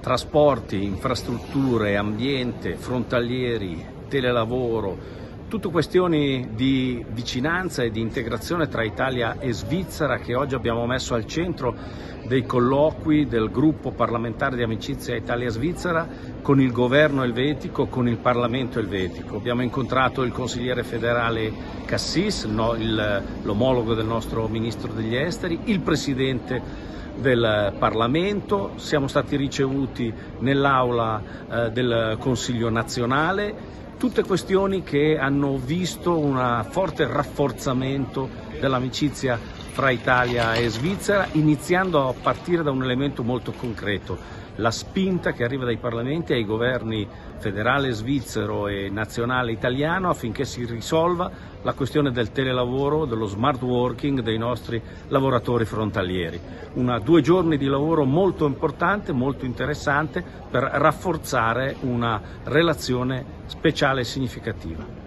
trasporti, infrastrutture, ambiente, frontalieri, telelavoro, tutte questioni di vicinanza e di integrazione tra Italia e Svizzera che oggi abbiamo messo al centro dei colloqui del gruppo parlamentare di amicizia Italia-Svizzera con il governo elvetico, con il Parlamento elvetico. Abbiamo incontrato il consigliere federale Cassis, l'omologo del nostro ministro degli esteri, il presidente del Parlamento, siamo stati ricevuti nell'aula del Consiglio nazionale. Tutte questioni che hanno visto un forte rafforzamento dell'amicizia fra Italia e Svizzera, iniziando a partire da un elemento molto concreto, la spinta che arriva dai parlamenti ai governi federale svizzero e nazionale italiano affinché si risolva la questione del telelavoro, dello smart working dei nostri lavoratori frontalieri. 2 giorni di lavoro molto importante, molto interessante per rafforzare una relazione speciale e significativa.